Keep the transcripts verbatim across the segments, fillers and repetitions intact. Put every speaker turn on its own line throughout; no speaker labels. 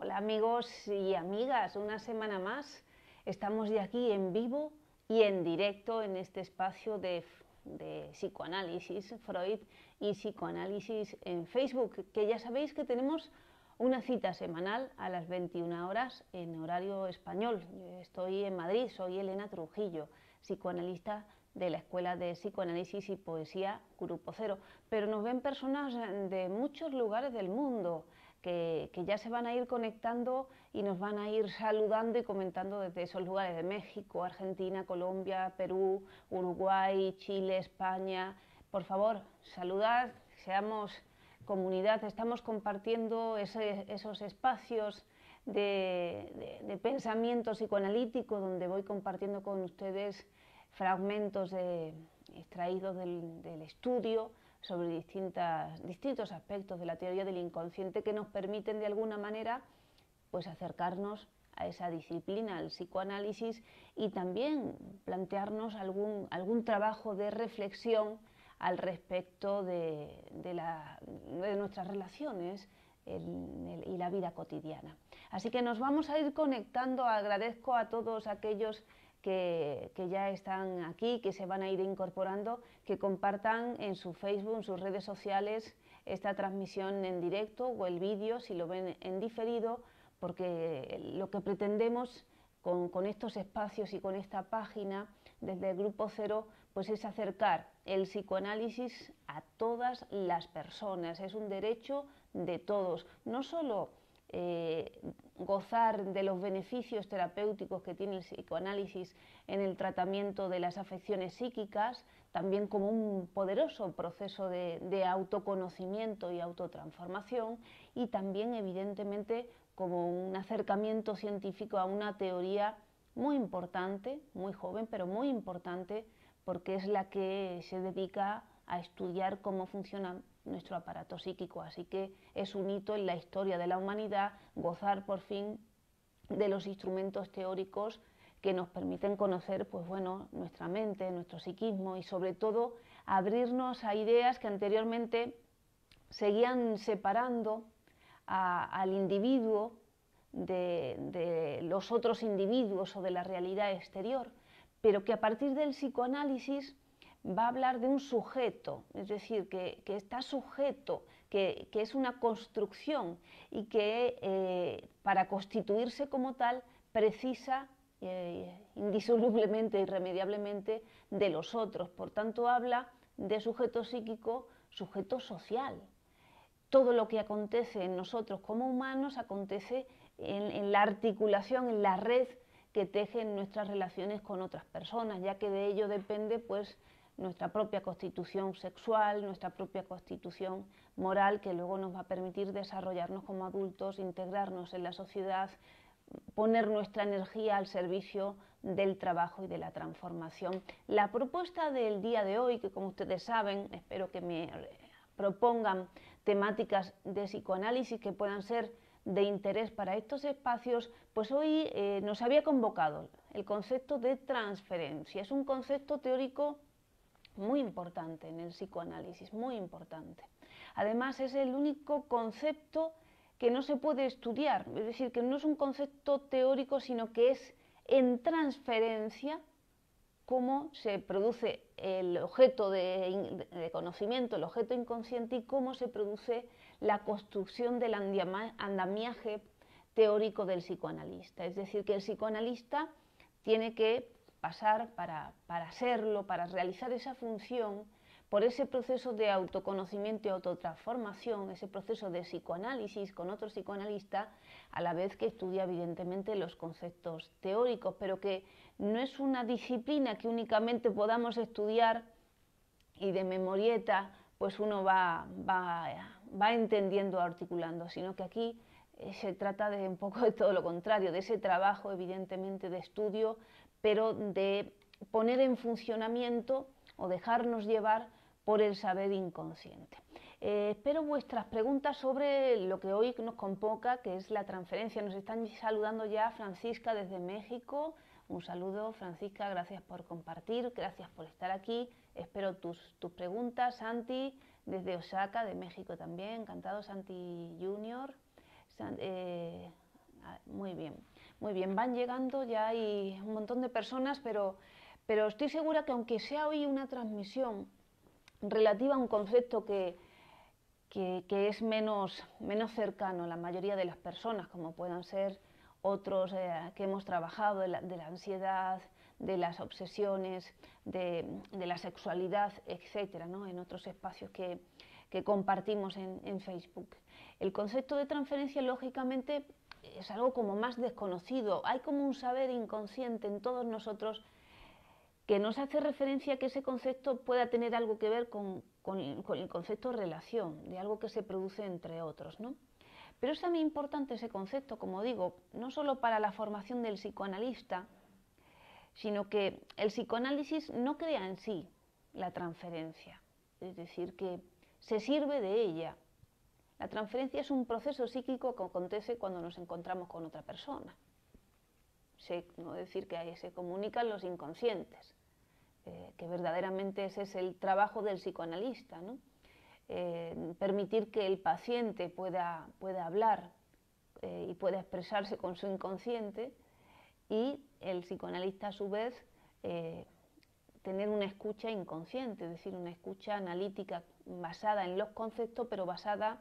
Hola amigos y amigas, una semana más estamos de aquí en vivo y en directo en este espacio de, de psicoanálisis, Freud y psicoanálisis en Facebook, que ya sabéis que tenemos una cita semanal a las veintiuna horas en horario español. Yo estoy en Madrid, soy Elena Trujillo, psicoanalista de la Escuela de Psicoanálisis y Poesía Grupo Cero, pero nos ven personas de muchos lugares del mundo que, que ya se van a ir conectando y nos van a ir saludando y comentando desde esos lugares de México, Argentina, Colombia, Perú, Uruguay, Chile, España. Por favor, saludad, seamos comunidad, estamos compartiendo ese, esos espacios de, de, de pensamiento psicoanalítico donde voy compartiendo con ustedes fragmentos de, extraídos del, del estudio sobre distintas, distintos aspectos de la teoría del inconsciente que nos permiten de alguna manera pues acercarnos a esa disciplina, al psicoanálisis, y también plantearnos algún, algún trabajo de reflexión al respecto de, de, la, de nuestras relaciones el, el, y la vida cotidiana. Así que nos vamos a ir conectando. Agradezco a todos aquellos que, que ya están aquí, que se van a ir incorporando, que compartan en su Facebook, en sus redes sociales, esta transmisión en directo o el vídeo si lo ven en diferido, porque lo que pretendemos con, con estos espacios y con esta página desde el Grupo Cero pues es acercar el psicoanálisis a todas las personas. Es un derecho de todos, no solo eh, gozar de los beneficios terapéuticos que tiene el psicoanálisis en el tratamiento de las afecciones psíquicas, también como un poderoso proceso de, de autoconocimiento y autotransformación, y también evidentemente como un acercamiento científico a una teoría muy importante, muy joven, pero muy importante, porque es la que se dedica a estudiar cómo funciona nuestro aparato psíquico. Así que es un hito en la historia de la humanidad gozar por fin de los instrumentos teóricos que nos permiten conocer pues, bueno, nuestra mente, nuestro psiquismo y sobre todo abrirnos a ideas que anteriormente seguían separando a, al individuo de, de los otros individuos o de la realidad exterior, pero que a partir del psicoanálisis va a hablar de un sujeto, es decir, que, que está sujeto, que, que es una construcción y que eh, para constituirse como tal precisa eh, indisolublemente, irremediablemente de los otros. Por tanto, habla de sujeto psíquico, sujeto social. Todo lo que acontece en nosotros como humanos acontece en, en la articulación, en la red que tejen nuestras relaciones con otras personas, ya que de ello depende pues nuestra propia constitución sexual, nuestra propia constitución moral, que luego nos va a permitir desarrollarnos como adultos, integrarnos en la sociedad, poner nuestra energía al servicio del trabajo y de la transformación. La propuesta del día de hoy, que como ustedes saben, espero que me propongan temáticas de psicoanálisis que puedan ser de interés para estos espacios, pues hoy eh, nos había convocado el concepto de transferencia. Es un concepto teórico muy importante en el psicoanálisis, muy importante. Además es el único concepto que no se puede estudiar, es decir, que no es un concepto teórico, sino que es en transferencia cómo se produce el objeto de, de conocimiento, el objeto inconsciente, y cómo se produce la construcción del andamiaje teórico del psicoanalista. Es decir, que el psicoanalista tiene que pasar para, para serlo, para realizar esa función, por ese proceso de autoconocimiento y autotransformación, ese proceso de psicoanálisis con otro psicoanalista, a la vez que estudia evidentemente los conceptos teóricos, pero que no es una disciplina que únicamente podamos estudiar y de memorieta pues uno va, va, va entendiendo, articulando, sino que aquí eh, se trata de un poco de todo lo contrario, de ese trabajo evidentemente de estudio, pero de poner en funcionamiento o dejarnos llevar por el saber inconsciente. Eh, espero vuestras preguntas sobre lo que hoy nos convoca, que es la transferencia. Nos están saludando ya Francisca desde México. Un saludo, Francisca, gracias por compartir, gracias por estar aquí. Espero tus, tus preguntas. Santi, desde Osaka, de México también. Encantado, Santi Junior. San, eh, Muy bien, van llegando, ya hay un montón de personas, pero, pero estoy segura que aunque sea hoy una transmisión relativa a un concepto que, que, que es menos, menos cercano a la mayoría de las personas, como puedan ser otros eh, que hemos trabajado, de la, de la ansiedad, de las obsesiones, de, de la sexualidad, etcétera, ¿no? En otros espacios que, que compartimos en, en Facebook. El concepto de transferencia, lógicamente, es algo como más desconocido. Hay como un saber inconsciente en todos nosotros que nos hace referencia a que ese concepto pueda tener algo que ver con, con, con el concepto de relación, de algo que se produce entre otros, ¿no? Pero es también importante ese concepto, como digo, no solo para la formación del psicoanalista, sino que el psicoanálisis no crea en sí la transferencia, es decir, que se sirve de ella. La transferencia es un proceso psíquico que acontece cuando nos encontramos con otra persona. Se, no decir que ahí se comunican los inconscientes, eh, que verdaderamente ese es el trabajo del psicoanalista, ¿no? Eh, permitir que el paciente pueda, pueda hablar eh, y pueda expresarse con su inconsciente, y el psicoanalista a su vez eh, tener una escucha inconsciente, es decir, una escucha analítica basada en los conceptos, pero basada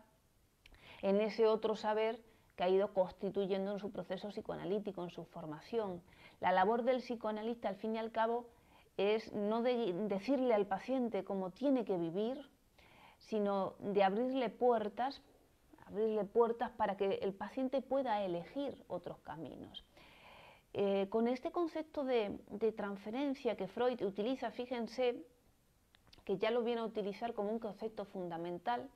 en ese otro saber que ha ido constituyendo en su proceso psicoanalítico, en su formación. La labor del psicoanalista, al fin y al cabo, es no de decirle al paciente cómo tiene que vivir, sino de abrirle puertas, abrirle puertas para que el paciente pueda elegir otros caminos. Eh, con este concepto de, de transferencia que Freud utiliza, fíjense que ya lo viene a utilizar como un concepto fundamental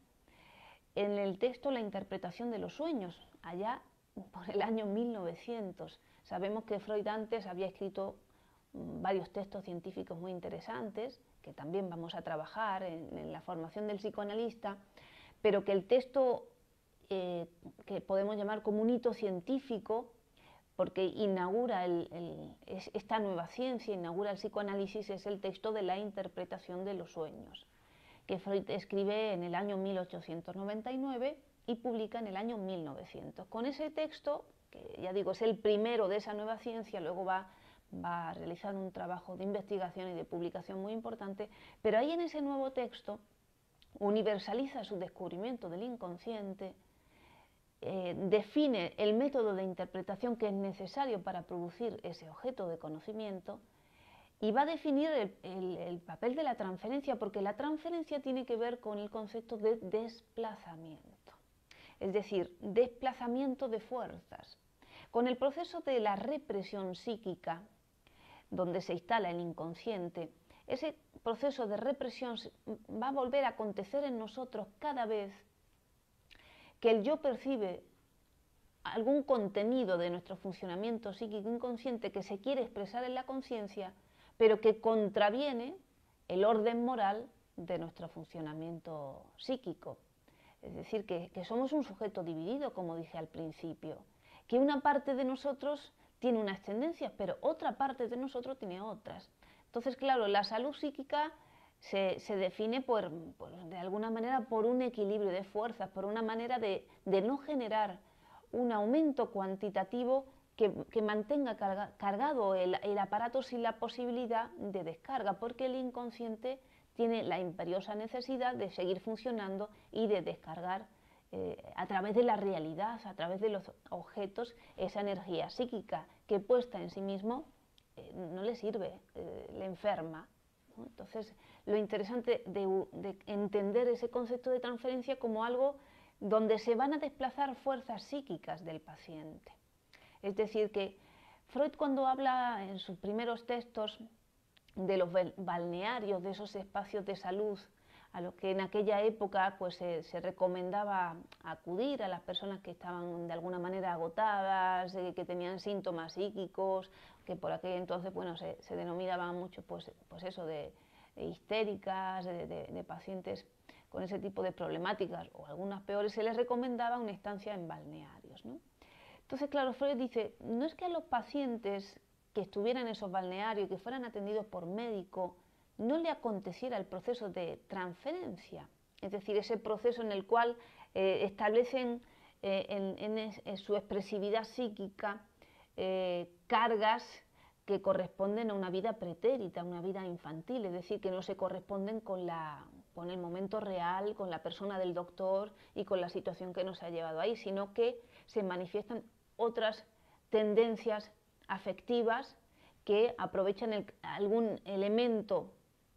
en el texto La interpretación de los sueños, allá por el año mil novecientos. Sabemos que Freud antes había escrito varios textos científicos muy interesantes, que también vamos a trabajar en, en la formación del psicoanalista, pero que el texto eh, que podemos llamar como un hito científico, porque inaugura el, el, es, esta nueva ciencia, inaugura el psicoanálisis, es el texto de La interpretación de los sueños, que Freud escribe en el año mil ochocientos noventa y nueve y publica en el año mil novecientos. Con ese texto, que ya digo es el primero de esa nueva ciencia, luego va, va a realizar un trabajo de investigación y de publicación muy importante, pero ahí en ese nuevo texto universaliza su descubrimiento del inconsciente, Eh, define el método de interpretación que es necesario para producir ese objeto de conocimiento, y va a definir el, el, el papel de la transferencia, porque la transferencia tiene que ver con el concepto de desplazamiento, es decir, desplazamiento de fuerzas. Con el proceso de la represión psíquica, donde se instala el inconsciente, ese proceso de represión va a volver a acontecer en nosotros cada vez que el yo percibe algún contenido de nuestro funcionamiento psíquico inconsciente que se quiere expresar en la conciencia, pero que contraviene el orden moral de nuestro funcionamiento psíquico. Es decir, que, que somos un sujeto dividido, como dije al principio, que una parte de nosotros tiene unas tendencias, pero otra parte de nosotros tiene otras. Entonces, claro, la salud psíquica Se, se define por, por, de alguna manera por un equilibrio de fuerzas, por una manera de, de no generar un aumento cuantitativo que, que mantenga carga, cargado el, el aparato sin la posibilidad de descarga, porque el inconsciente tiene la imperiosa necesidad de seguir funcionando y de descargar eh, a través de la realidad, a través de los objetos, esa energía psíquica que puesta en sí mismo eh, no le sirve, eh, le enferma. Entonces, lo interesante de, de entender ese concepto de transferencia como algo donde se van a desplazar fuerzas psíquicas del paciente. Es decir, que Freud, cuando habla en sus primeros textos de los balnearios, de esos espacios de salud a los que en aquella época pues, se, se recomendaba acudir a las personas que estaban de alguna manera agotadas, eh, que tenían síntomas psíquicos, que por aquel entonces bueno, se, se denominaban mucho pues, pues eso de, de histéricas, de, de, de pacientes con ese tipo de problemáticas o algunas peores, se les recomendaba una estancia en balnearios, ¿no? Entonces, claro, Freud dice, no es que a los pacientes que estuvieran en esos balnearios, que fueran atendidos por médico, no le aconteciera el proceso de transferencia, es decir, ese proceso en el cual eh, establecen eh, en, en, es, en su expresividad psíquica eh, cargas que corresponden a una vida pretérita, a una vida infantil, es decir, que no se corresponden con, la, con el momento real, con la persona del doctor y con la situación que nos ha llevado ahí, sino que se manifiestan otras tendencias afectivas que aprovechan el, algún elemento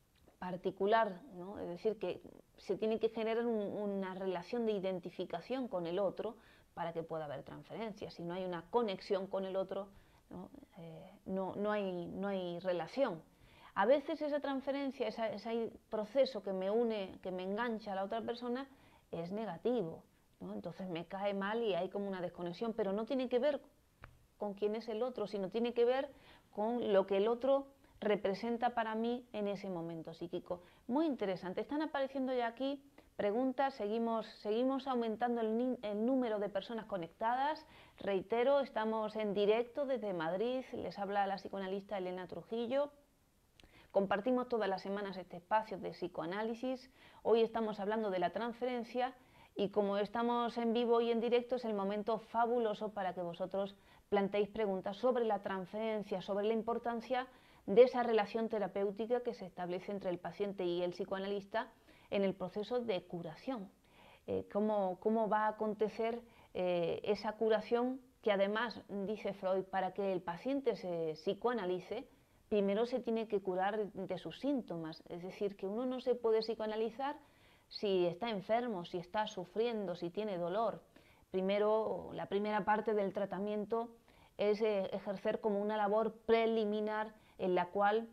particular, ¿no? Es decir, que se tiene que generar un, una relación de identificación con el otro para que pueda haber transferencia. Si no hay una conexión con el otro, ¿no? Eh, no, no, hay, no hay relación. A veces esa transferencia, esa, ese proceso que me une, que me engancha a la otra persona, es negativo, ¿no? Entonces me cae mal y hay como una desconexión, pero no tiene que ver con quién es el otro, sino tiene que ver con lo que el otro representa para mí en ese momento psíquico. Muy interesante. Están apareciendo ya aquí preguntas, seguimos, seguimos aumentando el, el número de personas conectadas. Reitero, estamos en directo desde Madrid, les habla la psicoanalista Elena Trujillo. Compartimos todas las semanas este espacio de psicoanálisis. Hoy estamos hablando de la transferencia y como estamos en vivo y en directo es el momento fabuloso para que vosotros planteéis preguntas sobre la transferencia, sobre la importancia de esa relación terapéutica que se establece entre el paciente y el psicoanalista en el proceso de curación. Eh, cómo, cómo va a acontecer eh, esa curación que además, dice Freud, para que el paciente se psicoanalice, primero se tiene que curar de sus síntomas. Es decir, que uno no se puede psicoanalizar si está enfermo, si está sufriendo, si tiene dolor. Primero, la primera parte del tratamiento es eh, ejercer como una labor preliminar en la cual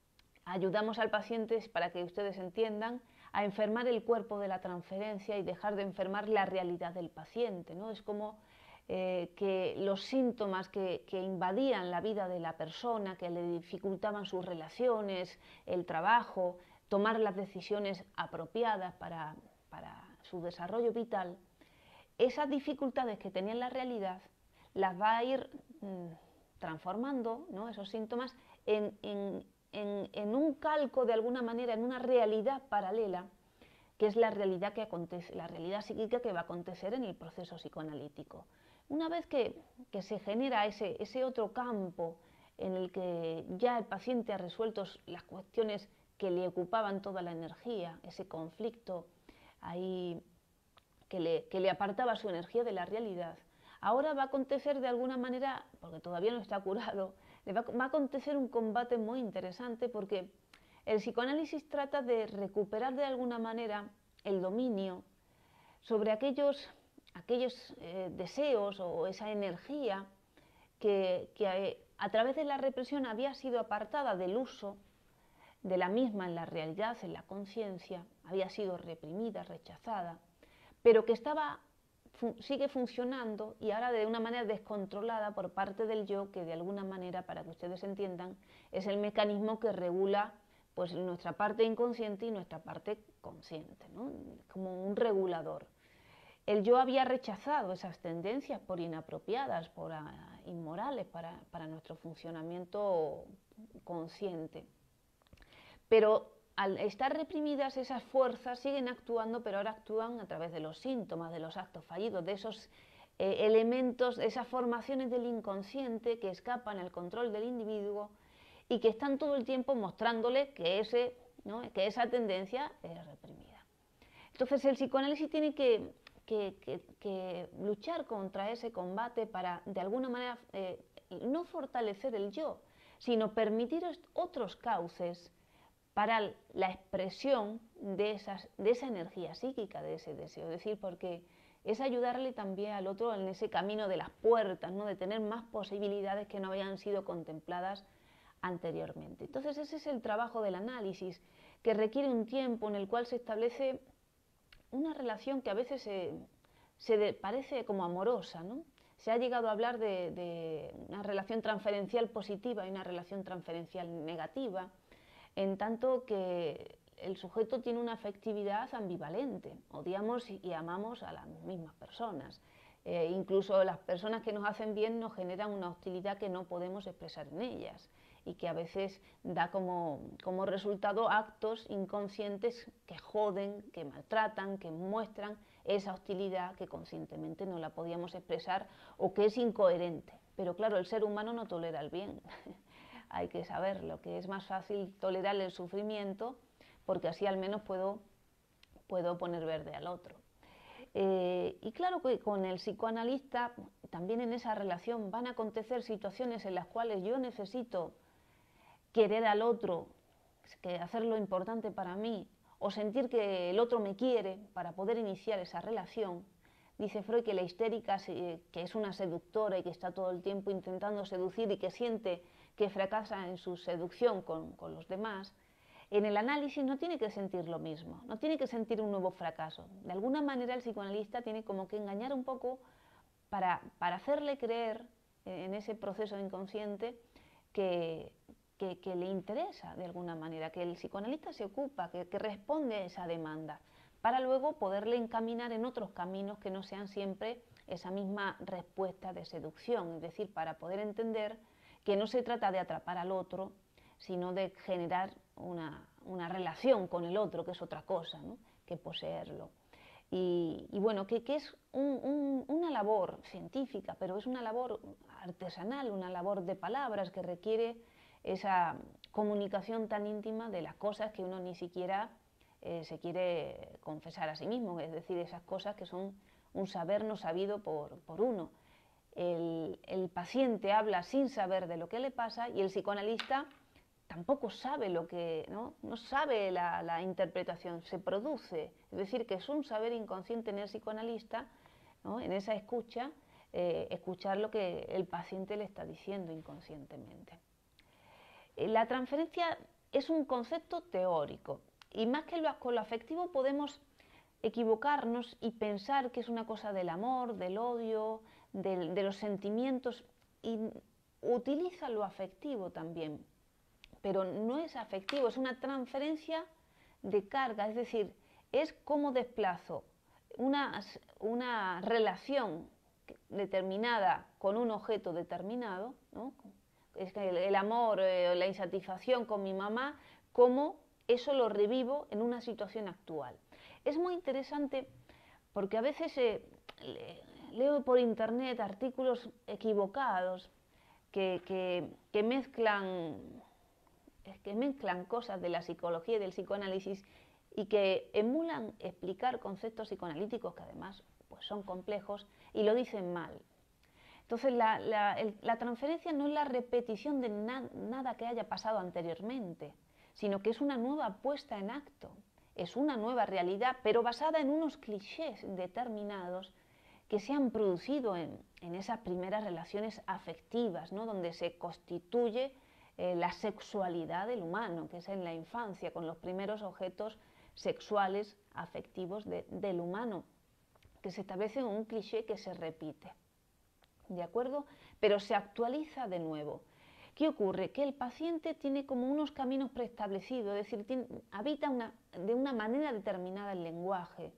ayudamos al paciente, para que ustedes entiendan, a enfermar el cuerpo de la transferencia y dejar de enfermar la realidad del paciente, ¿no? Es como eh, que los síntomas que, que invadían la vida de la persona, que le dificultaban sus relaciones, el trabajo, tomar las decisiones apropiadas para, para su desarrollo vital, esas dificultades que tenía en la realidad las va a ir mmm, transformando, ¿no? Esos síntomas en, en, en, en un calco de alguna manera, en una realidad paralela, que es la realidad, que acontece, la realidad psíquica que va a acontecer en el proceso psicoanalítico. Una vez que, que se genera ese, ese otro campo en el que ya el paciente ha resuelto las cuestiones que le ocupaban toda la energía, ese conflicto ahí que le, que le apartaba su energía de la realidad, ahora va a acontecer de alguna manera, porque todavía no está curado, va, va a acontecer un combate muy interesante, porque el psicoanálisis trata de recuperar de alguna manera el dominio sobre aquellos, aquellos eh, deseos o esa energía que, que a, a través de la represión había sido apartada del uso de la misma en la realidad, en la conciencia, había sido reprimida, rechazada, pero que estaba, sigue funcionando y ahora de una manera descontrolada por parte del yo, que de alguna manera, para que ustedes entiendan, es el mecanismo que regula pues, nuestra parte inconsciente y nuestra parte consciente, ¿no? Como un regulador. El yo había rechazado esas tendencias por inapropiadas, por uh, inmorales para, para nuestro funcionamiento consciente. Pero al estar reprimidas, esas fuerzas siguen actuando, pero ahora actúan a través de los síntomas, de los actos fallidos, de esos eh, elementos, de esas formaciones del inconsciente que escapan al control del individuo y que están todo el tiempo mostrándole que, ese, ¿no? que esa tendencia es reprimida. Entonces el psicoanálisis tiene que, que, que, que luchar contra ese combate para, de alguna manera, eh, no fortalecer el yo, sino permitir otros cauces para la expresión de, esas, de esa energía psíquica, de ese deseo. Es decir, porque es ayudarle también al otro en ese camino de las puertas, ¿no? De tener más posibilidades que no habían sido contempladas anteriormente. Entonces ese es el trabajo del análisis, que requiere un tiempo en el cual se establece una relación que a veces se, se de, parece como amorosa, ¿no? Se ha llegado a hablar de, de una relación transferencial positiva y una relación transferencial negativa, en tanto que el sujeto tiene una afectividad ambivalente, odiamos y amamos a las mismas personas. Eh, incluso las personas que nos hacen bien nos generan una hostilidad que no podemos expresar en ellas. y que a veces da como, como resultado actos inconscientes que joden, que maltratan, que muestran esa hostilidad que conscientemente no la podíamos expresar o que es incoherente. Pero claro, el ser humano no tolera el bien. Hay que saberlo, que es más fácil tolerar el sufrimiento porque así al menos puedo, puedo poner verde al otro. Eh, y claro que con el psicoanalista también en esa relación van a acontecer situaciones en las cuales yo necesito querer al otro, que hacerlo importante para mí, o sentir que el otro me quiere para poder iniciar esa relación. Dice Freud que la histérica, que es una seductora y que está todo el tiempo intentando seducir y que siente que fracasa en su seducción con, con los demás, en el análisis no tiene que sentir lo mismo, no tiene que sentir un nuevo fracaso. De alguna manera el psicoanalista tiene como que engañar un poco para, para hacerle creer en ese proceso inconsciente que, que, que le interesa de alguna manera, que el psicoanalista se ocupa, que, que responde a esa demanda, para luego poderle encaminar en otros caminos que no sean siempre esa misma respuesta de seducción, es decir, para poder entender que no se trata de atrapar al otro, sino de generar una, una relación con el otro, que es otra cosa, ¿no?, que poseerlo. Y, y bueno, que, que es un, un, una labor científica, pero es una labor artesanal, una labor de palabras que requiere esa comunicación tan íntima de las cosas que uno ni siquiera eh, se quiere confesar a sí mismo, es decir, esas cosas que son un saber no sabido por, por uno. El, el paciente habla sin saber de lo que le pasa y el psicoanalista tampoco sabe lo que, no, no sabe la, la interpretación, se produce, es decir, que es un saber inconsciente en el psicoanalista, ¿no?, en esa escucha, eh, escuchar lo que el paciente le está diciendo inconscientemente. La transferencia es un concepto teórico y más que lo, con lo afectivo podemos equivocarnos y pensar que es una cosa del amor, del odio, del, de los sentimientos, y utiliza lo afectivo también, pero no es afectivo, es una transferencia de carga, es decir, es cómo desplazo una, una relación determinada con un objeto determinado, ¿no?, es que el, el amor, eh, la insatisfacción con mi mamá, cómo eso lo revivo en una situación actual. Es muy interesante porque a veces eh, leo por internet artículos equivocados que, que, que mezclan que mezclan cosas de la psicología y del psicoanálisis y que emulan explicar conceptos psicoanalíticos que además pues, son complejos y lo dicen mal. Entonces la, la, el, la transferencia no es la repetición de na, nada que haya pasado anteriormente, sino que es una nueva puesta en acto, es una nueva realidad, pero basada en unos clichés determinados que se han producido en, en esas primeras relaciones afectivas, ¿no?, donde se constituye Eh, la sexualidad del humano, que es en la infancia, con los primeros objetos sexuales afectivos de, del humano, que se establece en un cliché que se repite, ¿de acuerdo? Pero se actualiza de nuevo. ¿Qué ocurre? Que el paciente tiene como unos caminos preestablecidos, es decir, tiene, habita una, de una manera determinada el lenguaje,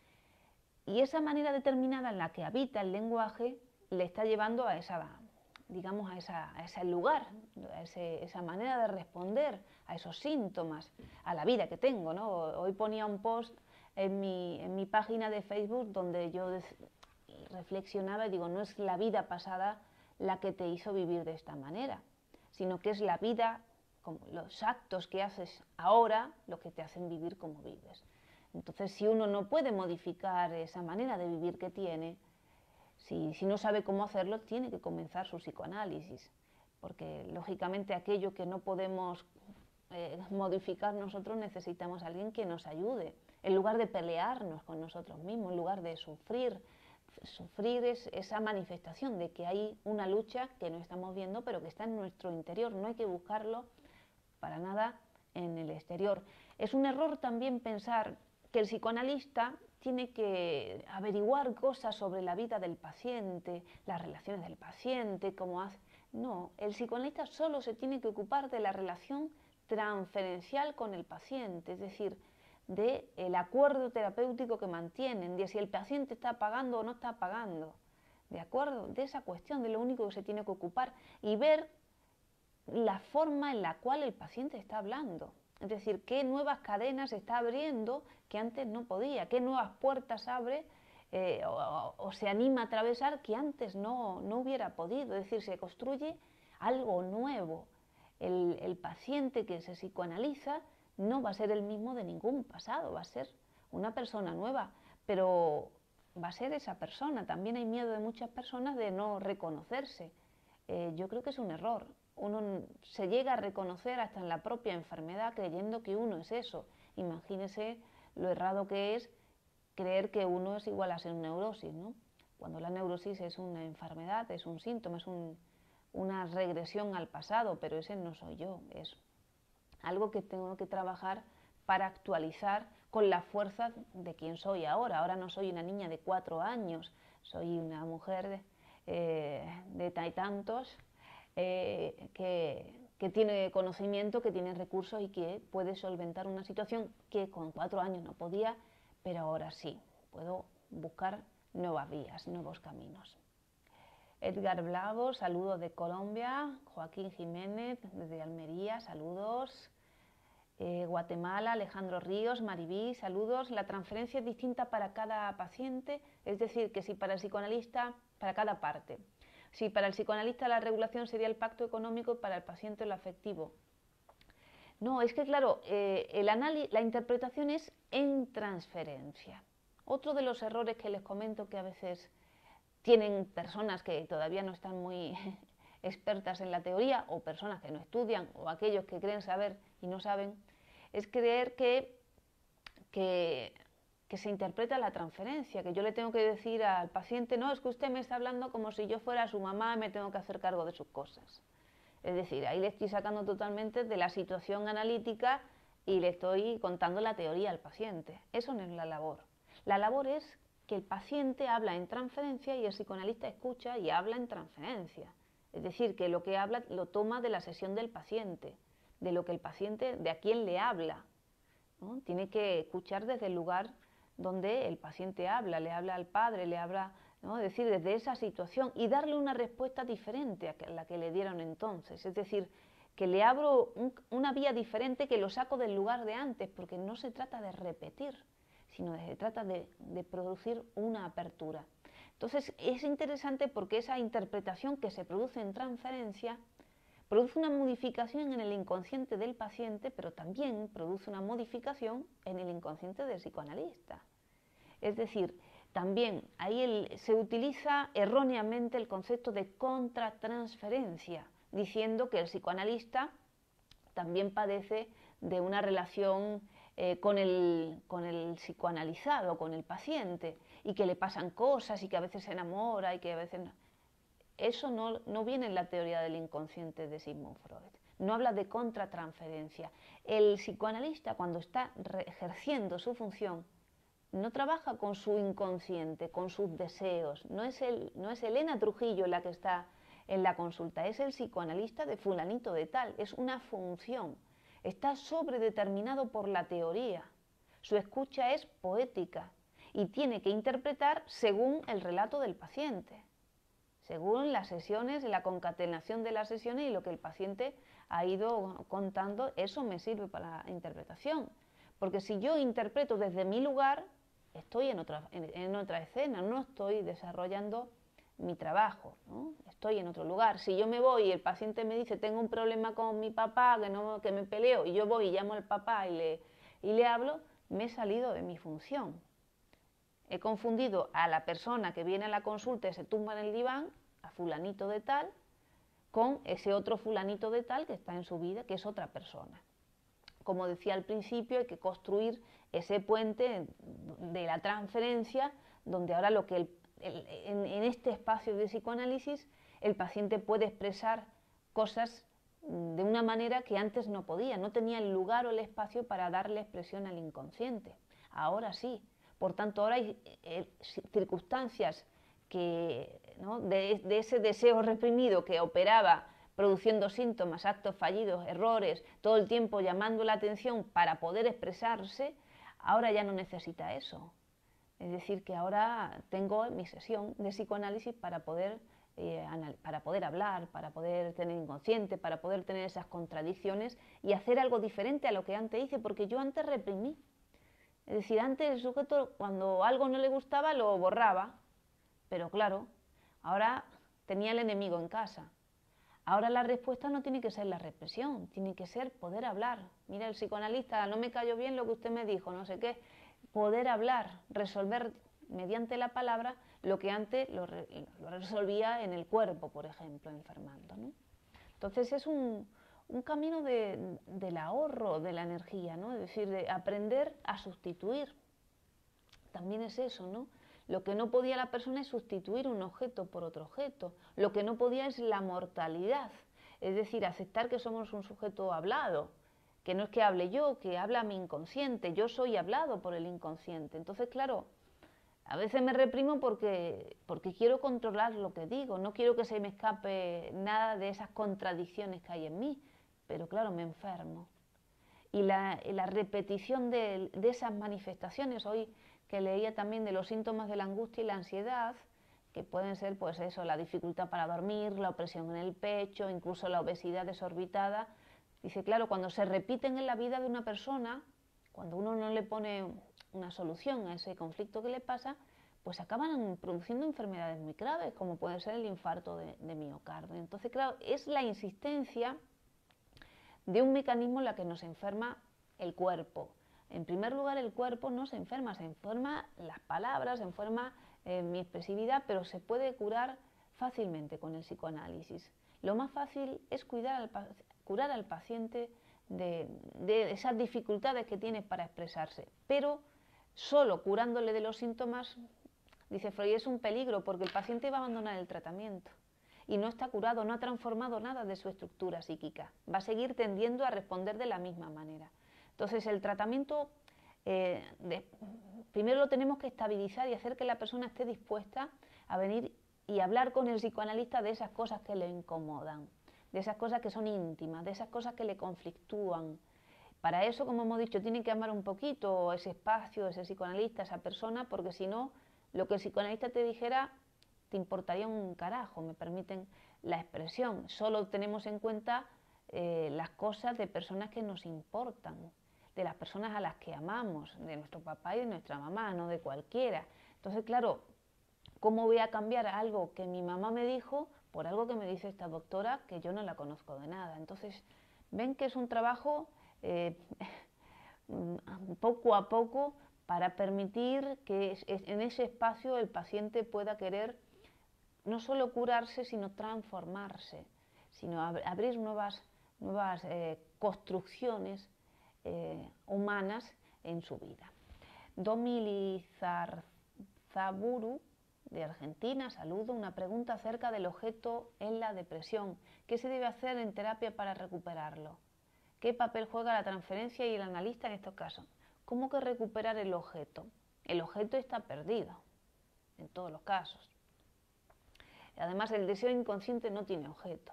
y esa manera determinada en la que habita el lenguaje le está llevando a esa digamos, a, esa, a ese lugar, a ese, esa manera de responder a esos síntomas, a la vida que tengo, ¿no? Hoy ponía un post en mi, en mi página de Facebook donde yo reflexionaba y digo, no es la vida pasada la que te hizo vivir de esta manera, sino que es la vida, como los actos que haces ahora, lo que te hacen vivir como vives. Entonces, si uno no puede modificar esa manera de vivir que tiene, Si, si no sabe cómo hacerlo, tiene que comenzar su psicoanálisis, porque lógicamente aquello que no podemos eh, modificar nosotros necesitamos a alguien que nos ayude, en lugar de pelearnos con nosotros mismos, en lugar de sufrir. Sufrir es esa manifestación de que hay una lucha que no estamos viendo, pero que está en nuestro interior, no hay que buscarlo para nada en el exterior. Es un error también pensar que el psicoanalista tiene que averiguar cosas sobre la vida del paciente, las relaciones del paciente, cómo hace. No, el psicoanalista solo se tiene que ocupar de la relación transferencial con el paciente, es decir, del acuerdo terapéutico que mantienen, de si el paciente está pagando o no está pagando, ¿de acuerdo? De esa cuestión, de lo único que se tiene que ocupar y ver la forma en la cual el paciente está hablando. Es decir, qué nuevas cadenas está abriendo que antes no podía, qué nuevas puertas abre eh, o, o se anima a atravesar que antes no, no hubiera podido. Es decir, se construye algo nuevo. El, el paciente que se psicoanaliza no va a ser el mismo de ningún pasado, va a ser una persona nueva, pero va a ser esa persona. También hay miedo de muchas personas de no reconocerse. Eh, yo creo que es un error. Uno se llega a reconocer hasta en la propia enfermedad creyendo que uno es eso. Imagínese lo errado que es creer que uno es igual a ser neurosis, ¿no? Cuando la neurosis es una enfermedad, es un síntoma, es un, una regresión al pasado, pero ese no soy yo, es algo que tengo que trabajar para actualizar con la fuerza de quien soy ahora. Ahora no soy una niña de cuatro años, soy una mujer de, eh, de tantos eh, que, que tiene conocimiento, que tiene recursos y que puede solventar una situación que con cuatro años no podía, pero ahora sí, puedo buscar nuevas vías, nuevos caminos. Edgar Blavo, saludos de Colombia. Joaquín Jiménez, desde Almería, saludos. Eh, Guatemala, Alejandro Ríos, Maribí, saludos. La transferencia es distinta para cada paciente, es decir, que si para el psicoanalista, para cada parte. Si para el psicoanalista la regulación sería el pacto económico y para el paciente lo afectivo. No, es que claro, eh, el análisis, la interpretación es en transferencia. Otro de los errores que les comento que a veces tienen personas que todavía no están muy expertas en la teoría, o personas que no estudian, o aquellos que creen saber y no saben, es creer que, que, que se interpreta la transferencia, que yo le tengo que decir al paciente, no, es que usted me está hablando como si yo fuera su mamá y me tengo que hacer cargo de sus cosas. Es decir, ahí le estoy sacando totalmente de la situación analítica y le estoy contando la teoría al paciente. Eso no es la labor. La labor es que el paciente habla en transferencia y el psicoanalista escucha y habla en transferencia. Es decir, que lo que habla lo toma de la sesión del paciente, de lo que el paciente, de a quién le habla, ¿no? Tiene que escuchar desde el lugar donde el paciente habla, le habla al padre, le habla, ¿no? Es decir, desde esa situación y darle una respuesta diferente a la que le dieron entonces. Es decir, que le abro un, una vía diferente, que lo saco del lugar de antes, porque no se trata de repetir, sino que se trata de, de producir una apertura. Entonces es interesante porque esa interpretación que se produce en transferencia produce una modificación en el inconsciente del paciente, pero también produce una modificación en el inconsciente del psicoanalista. Es decir, también ahí el, se utiliza erróneamente el concepto de contratransferencia, diciendo que el psicoanalista también padece de una relación eh, con, el, con el psicoanalizado, con el paciente, y que le pasan cosas y que a veces se enamora y que a veces no. Eso no, no viene en la teoría del inconsciente de Sigmund Freud. No habla de contratransferencia. El psicoanalista, cuando está ejerciendo su función, no trabaja con su inconsciente, con sus deseos. No es, el, no es Elena Trujillo la que está en la consulta, es el psicoanalista de fulanito de tal. Es una función. Está sobredeterminado por la teoría. Su escucha es poética y tiene que interpretar según el relato del paciente, según las sesiones, la concatenación de las sesiones y lo que el paciente ha ido contando. Eso me sirve para la interpretación. Porque si yo interpreto desde mi lugar, estoy en otra, en, en otra escena, no estoy desarrollando mi trabajo, ¿no? Estoy en otro lugar. Si yo me voy y el paciente me dice, tengo un problema con mi papá, que, no, que me peleo, y yo voy y llamo al papá y le, y le hablo, me he salido de mi función. He confundido a la persona que viene a la consulta y se tumba en el diván, a fulanito de tal, con ese otro fulanito de tal que está en su vida, que es otra persona. Como decía al principio, hay que construir ese puente de la transferencia, donde ahora lo que el, el, en, en este espacio de psicoanálisis el paciente puede expresar cosas de una manera que antes no podía, no tenía el lugar o el espacio para darle expresión al inconsciente. Ahora sí. Por tanto, ahora hay eh, circunstancias que, ¿no? de, de ese deseo reprimido que operaba produciendo síntomas, actos fallidos, errores, todo el tiempo llamando la atención para poder expresarse, ahora ya no necesita eso. Es decir, que ahora tengo mi sesión de psicoanálisis para poder eh, para poder hablar, para poder tener inconsciente, para poder tener esas contradicciones y hacer algo diferente a lo que antes hice, porque yo antes reprimí. Es decir, antes el sujeto cuando algo no le gustaba lo borraba, pero claro, ahora tenía el enemigo en casa. Ahora la respuesta no tiene que ser la represión, tiene que ser poder hablar. Mira, el psicoanalista, no me cayó bien lo que usted me dijo, no sé qué. Poder hablar, resolver mediante la palabra lo que antes lo, re, lo resolvía en el cuerpo, por ejemplo, enfermando, ¿no? Entonces es un, un camino de, del ahorro de la energía, ¿no? Es decir, de aprender a sustituir. También es eso, ¿no? Lo que no podía la persona es sustituir un objeto por otro objeto. Lo que no podía es la mortalidad. Es decir, aceptar que somos un sujeto hablado, que no es que hable yo, que habla mi inconsciente. Yo soy hablado por el inconsciente. Entonces, claro, a veces me reprimo porque, porque quiero controlar lo que digo. No quiero que se me escape nada de esas contradicciones que hay en mí. Pero claro, me enfermo. Y la, la repetición de, de esas manifestaciones, hoy que leía también de los síntomas de la angustia y la ansiedad, que pueden ser pues eso, la dificultad para dormir, la opresión en el pecho, incluso la obesidad desorbitada. Dice, claro, cuando se repiten en la vida de una persona, cuando uno no le pone una solución a ese conflicto que le pasa, pues acaban produciendo enfermedades muy graves, como puede ser el infarto de, de miocardio. Entonces, claro, es la insistencia de un mecanismo en la que nos enferma el cuerpo. En primer lugar, el cuerpo no se enferma, se enferma las palabras, se enferma eh, mi expresividad, pero se puede curar fácilmente con el psicoanálisis. Lo más fácil es cuidar al, curar al paciente de, de esas dificultades que tiene para expresarse, pero solo curándole de los síntomas, dice Freud, es un peligro porque el paciente va a abandonar el tratamiento y no está curado, no ha transformado nada de su estructura psíquica, va a seguir tendiendo a responder de la misma manera. Entonces el tratamiento, eh, de, primero lo tenemos que estabilizar y hacer que la persona esté dispuesta a venir y hablar con el psicoanalista de esas cosas que le incomodan, de esas cosas que son íntimas, de esas cosas que le conflictúan. Para eso, como hemos dicho, tiene que amar un poquito ese espacio, ese psicoanalista, esa persona, porque si no, lo que el psicoanalista te dijera te importaría un carajo, me permiten la expresión. Solo tenemos en cuenta eh, las cosas de personas que nos importan, de las personas a las que amamos, de nuestro papá y de nuestra mamá, no de cualquiera. Entonces, claro, ¿cómo voy a cambiar algo que mi mamá me dijo por algo que me dice esta doctora que yo no la conozco de nada? Entonces, ven que es un trabajo eh, poco a poco para permitir que en ese espacio el paciente pueda querer no solo curarse, sino transformarse, sino ab abrir nuevas, nuevas eh, construcciones eh, humanas en su vida. Domi Lizarzaburu, de Argentina, saludo, una pregunta acerca del objeto en la depresión. ¿Qué se debe hacer en terapia para recuperarlo? ¿Qué papel juega la transferencia y el analista en estos casos? ¿Cómo que recuperar el objeto? El objeto está perdido, en todos los casos. Además, el deseo inconsciente no tiene objeto.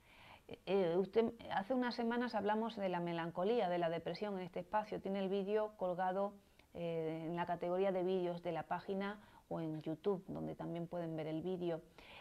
Eh, usted, hace unas semanas hablamos de la melancolía, de la depresión en este espacio. Tiene el vídeo colgado eh, en la categoría de vídeos de la página o en YouTube, donde también pueden ver el vídeo.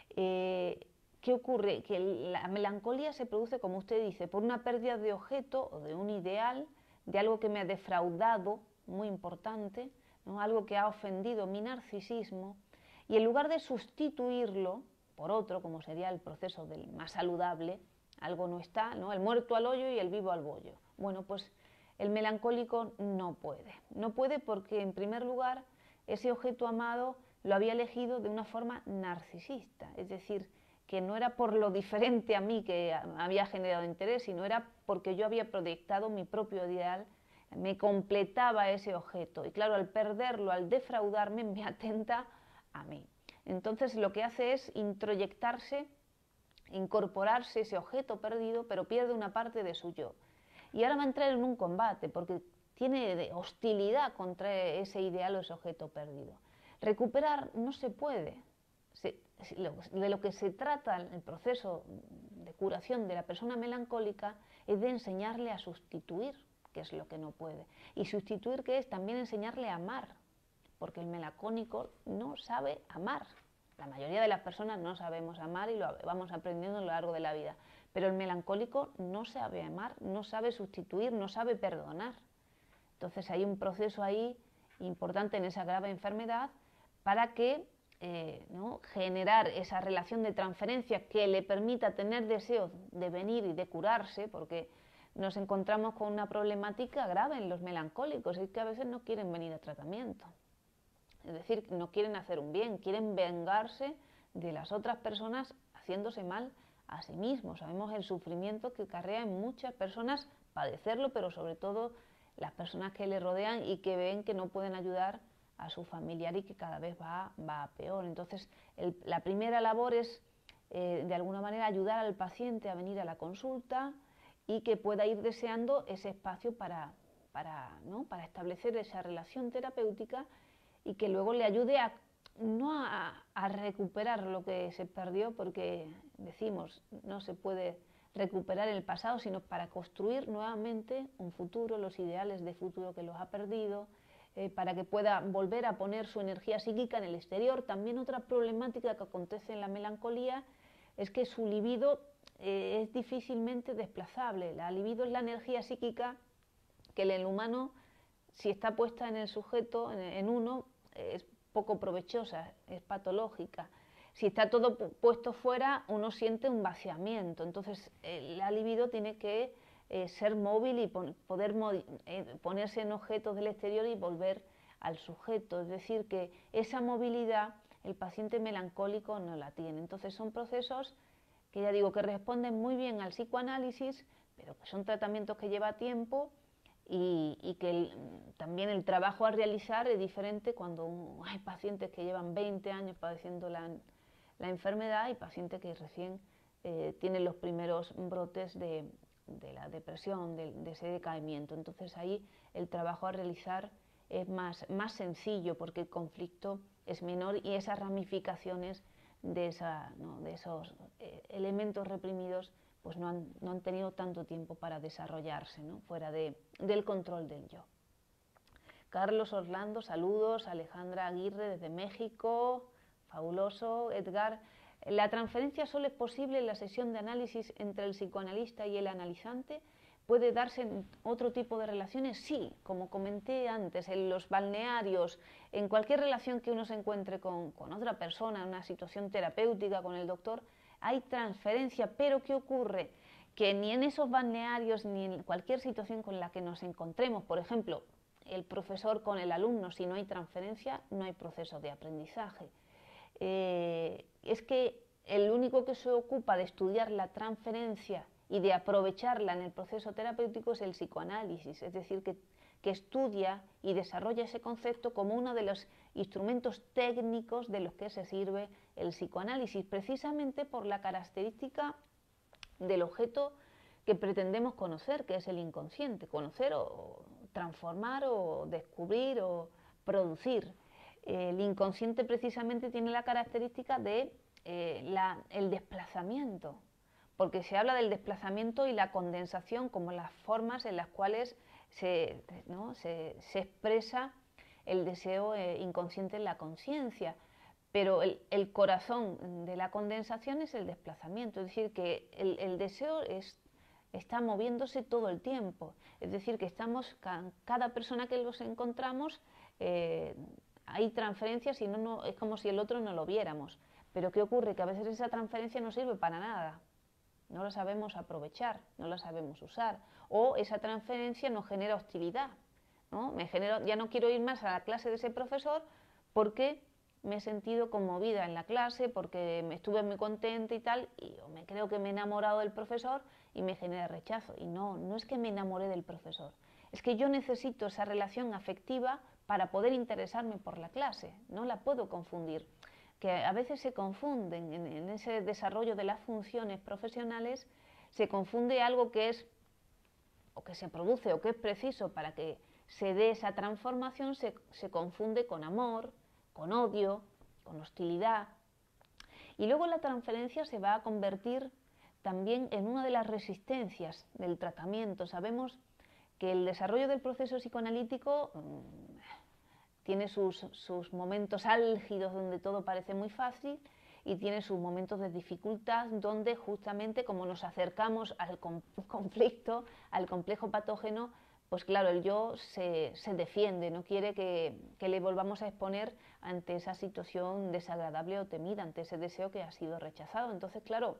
Eh, ¿Qué ocurre? Que la melancolía se produce, como usted dice, por una pérdida de objeto o de un ideal, de algo que me ha defraudado, muy importante, ¿no? Algo que ha ofendido mi narcisismo, y en lugar de sustituirlo por otro, como sería el proceso del más saludable, algo no está, ¿no? El muerto al hoyo y el vivo al bollo. Bueno, pues el melancólico no puede. No puede porque, en primer lugar, ese objeto amado lo había elegido de una forma narcisista, es decir, que no era por lo diferente a mí que había generado interés, sino era porque yo había proyectado mi propio ideal, me completaba ese objeto. Y claro, al perderlo, al defraudarme, me atenta a mí. Entonces lo que hace es introyectarse, incorporarse ese objeto perdido, pero pierde una parte de su yo. Y ahora va a entrar en un combate, porque tiene hostilidad contra ese ideal o ese objeto perdido. Recuperar no se puede. Se, de lo que se trata el proceso de curación de la persona melancólica es de enseñarle a sustituir, que es lo que no puede. Y sustituir, que es también enseñarle a amar, porque el melancólico no sabe amar. la mayoría de las personas no sabemos amar y lo vamos aprendiendo a lo largo de la vida. Pero el melancólico no sabe amar, no sabe sustituir, no sabe perdonar. Entonces hay un proceso ahí importante en esa grave enfermedad para que eh, ¿no? generar esa relación de transferencia que le permita tener deseos de venir y de curarse, porque nos encontramos con una problemática grave en los melancólicos, es que a veces no quieren venir a tratamiento. Es decir, no quieren hacer un bien, quieren vengarse de las otras personas haciéndose mal a sí mismos. Sabemos el sufrimiento que acarrea en muchas personas padecerlo, pero sobre todo las personas que le rodean y que ven que no pueden ayudar a su familiar y que cada vez va, va a peor. Entonces, el, la primera labor es, eh, de alguna manera, ayudar al paciente a venir a la consulta y que pueda ir deseando ese espacio para, para, ¿no? para establecer esa relación terapéutica y que luego le ayude a no a, a recuperar lo que se perdió, porque decimos, no se puede recuperar el pasado, sino para construir nuevamente un futuro, los ideales de futuro que los ha perdido, eh, para que pueda volver a poner su energía psíquica en el exterior. También otra problemática que acontece en la melancolía es que su libido eh, es difícilmente desplazable. La libido es la energía psíquica que en el humano, si está puesta en el sujeto, en, en uno, es poco provechosa, es patológica. Si está todo puesto fuera, uno siente un vaciamiento. Entonces, eh, la libido tiene que eh, ser móvil y pon poder eh, ponerse en objetos del exterior y volver al sujeto. Es decir, que esa movilidad el paciente melancólico no la tiene. Entonces, son procesos que ya digo que responden muy bien al psicoanálisis, pero que son tratamientos que lleva tiempo. Y, y que el, también el trabajo a realizar es diferente cuando un, hay pacientes que llevan veinte años padeciendo la, la enfermedad y pacientes que recién eh, tienen los primeros brotes de, de la depresión, de, de ese decaimiento. Entonces ahí el trabajo a realizar es más, más sencillo porque el conflicto es menor y esas ramificaciones de, esa, ¿no? de esos eh, elementos reprimidos pues no han, no han tenido tanto tiempo para desarrollarse, ¿no? fuera de, del control del yo. Carlos Orlando, saludos. Alejandra Aguirre desde México, fabuloso. Edgar, ¿la transferencia solo es posible en la sesión de análisis entre el psicoanalista y el analizante? ¿Puede darse en otro tipo de relaciones? Sí, como comenté antes, en los balnearios, en cualquier relación que uno se encuentre con, con otra persona, en una situación terapéutica con el doctor, hay transferencia, pero ¿qué ocurre? Que ni en esos balnearios ni en cualquier situación con la que nos encontremos, por ejemplo, el profesor con el alumno, si no hay transferencia, no hay proceso de aprendizaje. Eh, es que el único que se ocupa de estudiar la transferencia y de aprovecharla en el proceso terapéutico es el psicoanálisis, es decir, que, que estudia y desarrolla ese concepto como uno de los instrumentos técnicos de los que se sirve el psicoanálisis, precisamente por la característica del objeto que pretendemos conocer, que es el inconsciente, conocer o transformar o descubrir o producir. El inconsciente precisamente tiene la característica de eh, la, el desplazamiento, porque se habla del desplazamiento y la condensación como las formas en las cuales se, ¿no? se, se expresa el deseo eh, inconsciente en la conciencia, pero el, el corazón de la condensación es el desplazamiento, es decir, que el, el deseo es, está moviéndose todo el tiempo, es decir, que estamos, cada persona que los encontramos, eh, hay transferencias y no, no, es como si el otro no lo viéramos, pero ¿qué ocurre? Que a veces esa transferencia no sirve para nada, no la sabemos aprovechar, no la sabemos usar, o esa transferencia nos genera hostilidad, ¿no? Me genero, ya no quiero ir más a la clase de ese profesor porque me he sentido conmovida en la clase, porque me estuve muy contenta y tal, y yo me creo que me he enamorado del profesor y me genera rechazo. Y no, no es que me enamoré del profesor, es que yo necesito esa relación afectiva para poder interesarme por la clase, no la puedo confundir. Que a veces se confunden en, en ese desarrollo de las funciones profesionales, se confunde algo que es, o que se produce, o que es preciso para que se dé esa transformación, se, se confunde con amor, con odio, con hostilidad. Y luego la transferencia se va a convertir también en una de las resistencias del tratamiento. Sabemos que el desarrollo del proceso psicoanalítico tiene sus, sus momentos álgidos donde todo parece muy fácil y tiene sus momentos de dificultad donde justamente como nos acercamos al conflicto, al complejo patógeno, pues claro, el yo se, se defiende, no quiere que, que le volvamos a exponer ante esa situación desagradable o temida, ante ese deseo que ha sido rechazado. Entonces, claro,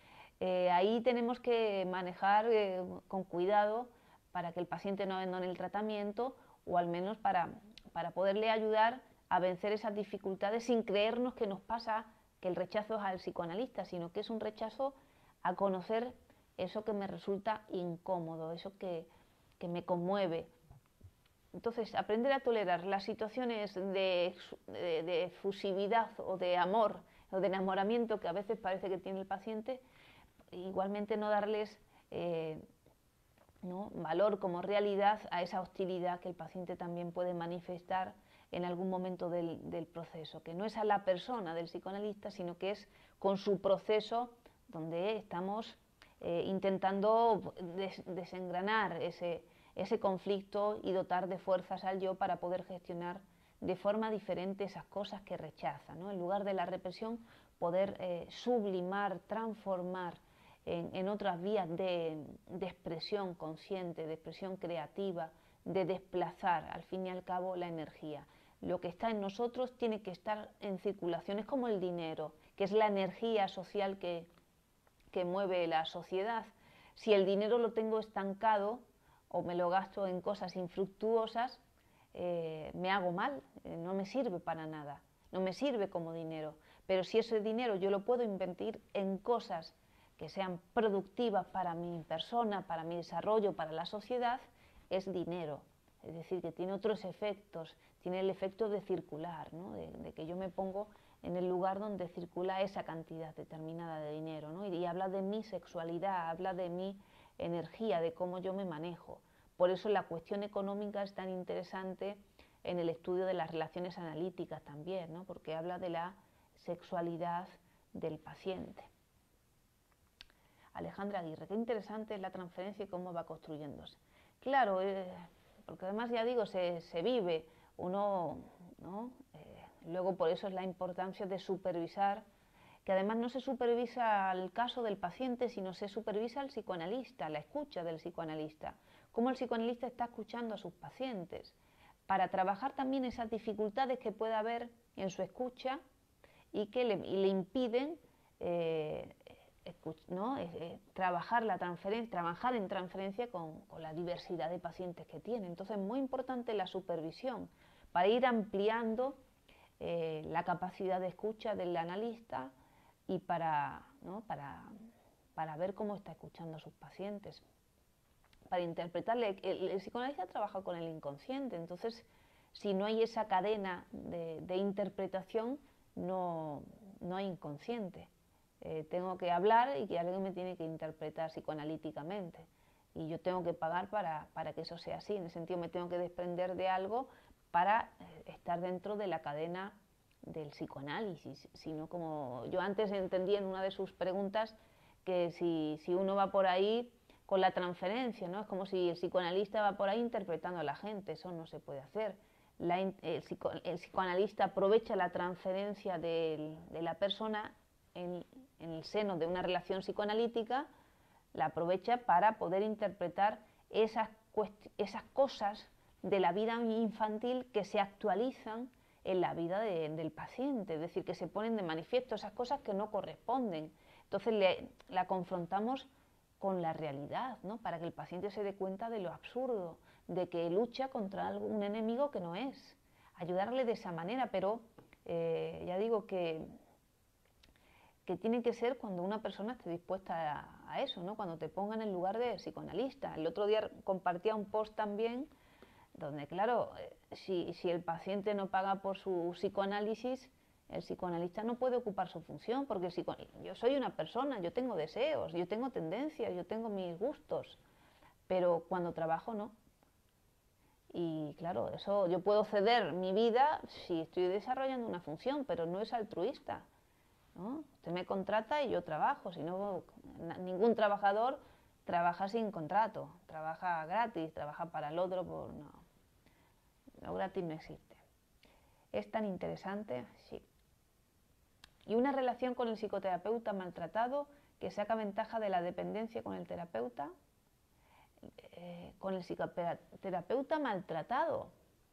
eh, ahí tenemos que manejar eh, con cuidado para que el paciente no abandone el tratamiento o al menos para, para poderle ayudar a vencer esas dificultades sin creernos que nos pasa que el rechazo es al psicoanalista, sino que es un rechazo a conocer eso que me resulta incómodo, eso que, que me conmueve. Entonces, aprender a tolerar las situaciones de, de, de efusividad o de amor o de enamoramiento que a veces parece que tiene el paciente, igualmente no darles eh, ¿no? valor como realidad a esa hostilidad que el paciente también puede manifestar en algún momento del, del proceso, que no es a la persona del psicoanalista, sino que es con su proceso donde estamos eh, intentando des, desengranar ese, ese conflicto y dotar de fuerzas al yo para poder gestionar de forma diferente esas cosas que rechaza, ¿no? En lugar de la represión, poder eh, sublimar, transformar en, en otras vías de, de expresión consciente, de expresión creativa, de desplazar al fin y al cabo la energía. Lo que está en nosotros tiene que estar en circulación, es como el dinero, que es la energía social que, que mueve la sociedad. Si el dinero lo tengo estancado o me lo gasto en cosas infructuosas, eh, me hago mal, eh, no me sirve para nada, no me sirve como dinero. Pero si ese dinero yo lo puedo invertir en cosas que sean productivas para mi persona, para mi desarrollo, para la sociedad, es dinero. Es decir, que tiene otros efectos, tiene el efecto de circular, ¿no? de, de que yo me pongo en el lugar donde circula esa cantidad determinada de dinero, ¿no? y, y habla de mi sexualidad, habla de mi energía, de cómo yo me manejo. Por eso la cuestión económica es tan interesante en el estudio de las relaciones analíticas también, ¿no? porque habla de la sexualidad del paciente. Alejandra Aguirre, qué interesante es la transferencia y cómo va construyéndose. Claro, eh, porque además ya digo, se, se vive, uno, ¿no? Eh, luego por eso es la importancia de supervisar, que además no se supervisa el caso del paciente, sino se supervisa al psicoanalista, la escucha del psicoanalista, cómo el psicoanalista está escuchando a sus pacientes, para trabajar también esas dificultades que pueda haber en su escucha y que le, y le impiden eh, ¿no? eh, eh, trabajar, la transferencia, trabajar en transferencia con, con la diversidad de pacientes que tiene. Entonces es muy importante la supervisión para ir ampliando eh, la capacidad de escucha del analista y para, ¿no? para, para ver cómo está escuchando a sus pacientes, para interpretarle. El, el psicoanalista trabaja con el inconsciente, entonces si no hay esa cadena de, de interpretación, no, no hay inconsciente. Eh, tengo que hablar y que alguien me tiene que interpretar psicoanalíticamente. Y yo tengo que pagar para, para que eso sea así. En el sentido, me tengo que desprender de algo para eh, estar dentro de la cadena del psicoanálisis. Sino como yo antes entendí en una de sus preguntas que si, si uno va por ahí con la transferencia, ¿no? Es como si el psicoanalista va por ahí interpretando a la gente. Eso no se puede hacer. La, el, psico, el psicoanalista aprovecha la transferencia de, de la persona en, en el seno de una relación psicoanalítica, la aprovecha para poder interpretar esas, esas cosas de la vida infantil que se actualizan en la vida de, del paciente, es decir, que se ponen de manifiesto esas cosas que no corresponden. Entonces le, la confrontamos con la realidad, ¿no? Para que el paciente se dé cuenta de lo absurdo, de que lucha contra un enemigo que no es. Ayudarle de esa manera, pero eh, ya digo que que tiene que ser cuando una persona esté dispuesta a, a eso, ¿no? Cuando te ponga en el lugar de psicoanalista. El otro día compartía un post también donde, claro, si, si el paciente no paga por su psicoanálisis, el psicoanalista no puede ocupar su función, porque el yo soy una persona, yo tengo deseos, yo tengo tendencias, yo tengo mis gustos, pero cuando trabajo no. Y claro, eso yo puedo ceder mi vida si estoy desarrollando una función, pero no es altruista, ¿no? Usted me contrata y yo trabajo, si no, ningún trabajador trabaja sin contrato, trabaja gratis, trabaja para el otro, por, no, lo gratis no existe. ¿Es tan interesante? Sí. Y una relación con el psicoterapeuta maltratado que saca ventaja de la dependencia con el terapeuta. Eh, con el psicoterapeuta maltratado.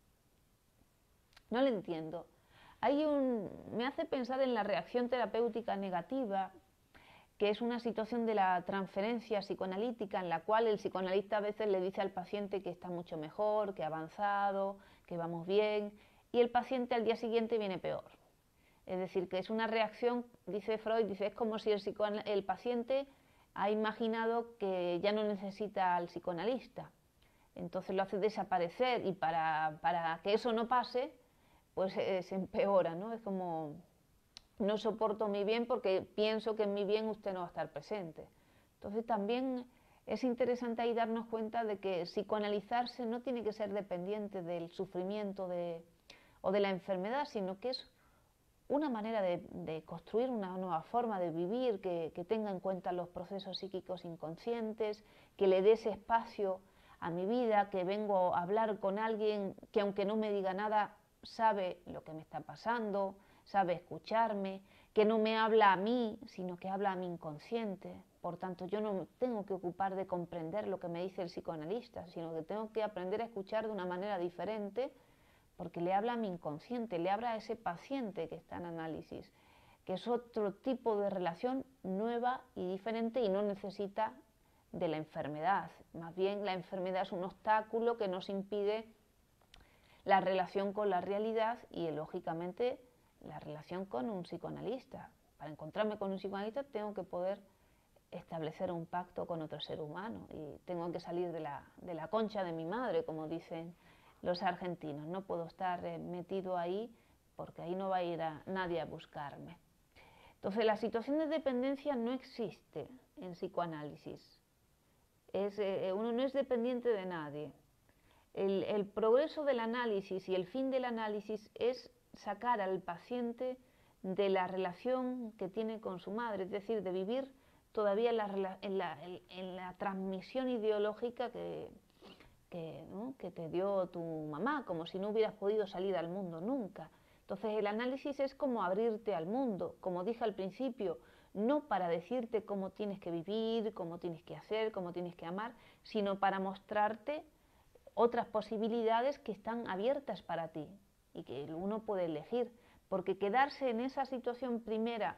No lo entiendo. Hay un, me hace pensar en la reacción terapéutica negativa, que es una situación de la transferencia psicoanalítica en la cual el psicoanalista a veces le dice al paciente que está mucho mejor, que ha avanzado, que vamos bien, y el paciente al día siguiente viene peor. Es decir, que es una reacción, dice Freud, dice, es como si el, el paciente ha imaginado que ya no necesita al psicoanalista. Entonces lo hace desaparecer y para, para que eso no pase, pues eh, se empeora, ¿no? Es como, no soporto mi bien porque pienso que en mi bien usted no va a estar presente. Entonces también es interesante ahí darnos cuenta de que psicoanalizarse no tiene que ser dependiente del sufrimiento de, o de la enfermedad, sino que es una manera de, de construir una nueva forma de vivir, que, que tenga en cuenta los procesos psíquicos inconscientes, que le dé ese espacio a mi vida, que vengo a hablar con alguien que aunque no me diga nada, sabe lo que me está pasando, sabe escucharme, que no me habla a mí, sino que habla a mi inconsciente. Por tanto, yo no me tengo que ocupar de comprender lo que me dice el psicoanalista, sino que tengo que aprender a escuchar de una manera diferente, porque le habla a mi inconsciente, le habla a ese paciente que está en análisis, que es otro tipo de relación nueva y diferente y no necesita de la enfermedad. Más bien la enfermedad es un obstáculo que nos impide la relación con la realidad y, lógicamente, la relación con un psicoanalista. Para encontrarme con un psicoanalista tengo que poder establecer un pacto con otro ser humano y tengo que salir de la, de la concha de mi madre, como dicen los argentinos. No puedo estar eh, metido ahí porque ahí no va a ir a, nadie a buscarme. Entonces, la situación de dependencia no existe en psicoanálisis. Es, eh, uno no es dependiente de nadie. El, el progreso del análisis y el fin del análisis es sacar al paciente de la relación que tiene con su madre, es decir, de vivir todavía en la, en la, en la transmisión ideológica que, que, ¿no? que te dio tu mamá, como si no hubieras podido salir al mundo nunca. Entonces el análisis es como abrirte al mundo, como dije al principio, no para decirte cómo tienes que vivir, cómo tienes que hacer, cómo tienes que amar, sino para mostrarte otras posibilidades que están abiertas para ti y que uno puede elegir, porque quedarse en esa situación primera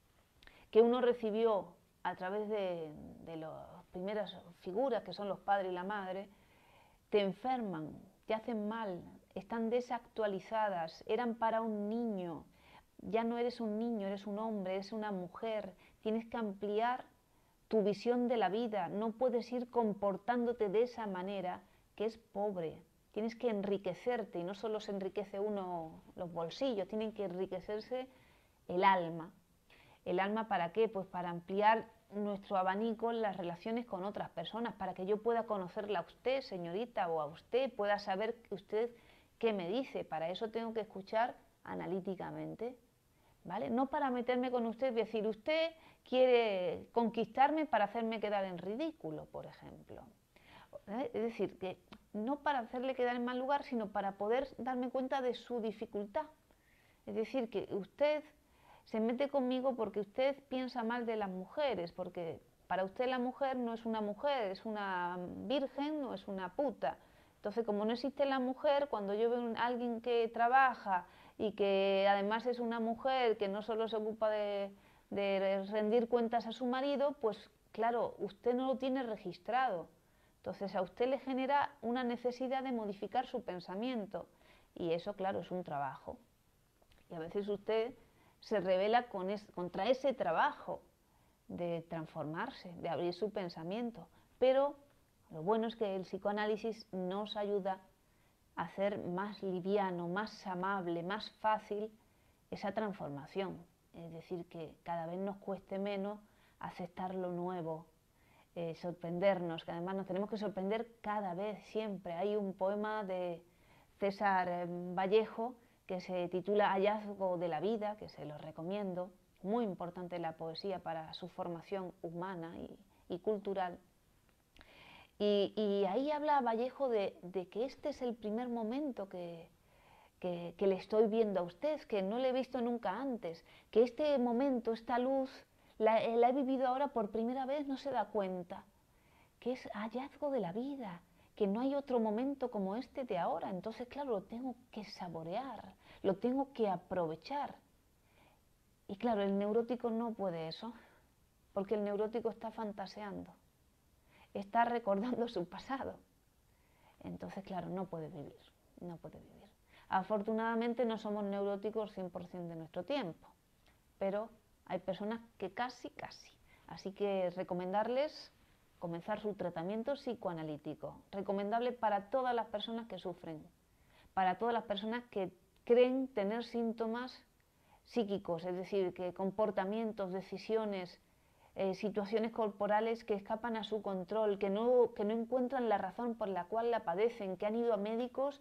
que uno recibió a través de, de las primeras figuras que son los padres y la madre, te enferman, te hacen mal, están desactualizadas, eran para un niño, ya no eres un niño, eres un hombre, eres una mujer, tienes que ampliar tu visión de la vida, no puedes ir comportándote de esa manera que es pobre, tienes que enriquecerte y no solo se enriquece uno los bolsillos, tienen que enriquecerse el alma. ¿El alma para qué? Pues para ampliar nuestro abanico en las relaciones con otras personas, para que yo pueda conocerla a usted, señorita, o a usted, pueda saber usted qué me dice. Para eso tengo que escuchar analíticamente, ¿vale? No para meterme con usted y decir, usted quiere conquistarme para hacerme quedar en ridículo, por ejemplo. Es decir, que no para hacerle quedar en mal lugar, sino para poder darme cuenta de su dificultad. Es decir, que usted se mete conmigo porque usted piensa mal de las mujeres, porque para usted la mujer no es una mujer, es una virgen o es una puta. Entonces, como no existe la mujer, cuando yo veo a alguien que trabaja y que además es una mujer que no solo se ocupa de, de rendir cuentas a su marido, pues claro, usted no lo tiene registrado. Entonces a usted le genera una necesidad de modificar su pensamiento y eso, claro, es un trabajo. Y a veces usted se revela con es, contra ese trabajo de transformarse, de abrir su pensamiento. Pero lo bueno es que el psicoanálisis nos ayuda a hacer más liviano, más amable, más fácil esa transformación. Es decir, que cada vez nos cueste menos aceptar lo nuevo, Eh, sorprendernos, que además nos tenemos que sorprender cada vez, siempre. Hay un poema de César eh, Vallejo que se titula Hallazgo de la vida, que se lo recomiendo, muy importante la poesía para su formación humana y, y cultural. Y, y ahí habla Vallejo de, de que este es el primer momento que, que, que le estoy viendo a usted, que no le he visto nunca antes, que este momento, esta luz, la, la he vivido ahora por primera vez, no se da cuenta, que es hallazgo de la vida, que no hay otro momento como este de ahora. Entonces, claro, lo tengo que saborear, lo tengo que aprovechar. Y claro, el neurótico no puede eso, porque el neurótico está fantaseando, está recordando su pasado. Entonces, claro, no puede vivir, no puede vivir. Afortunadamente no somos neuróticos cien por cien de nuestro tiempo, pero hay personas que casi, casi. Así que recomendarles comenzar su tratamiento psicoanalítico, recomendable para todas las personas que sufren, para todas las personas que creen tener síntomas psíquicos, es decir, que comportamientos, decisiones, eh, situaciones corporales que escapan a su control, que no, que no encuentran la razón por la cual la padecen, que han ido a médicos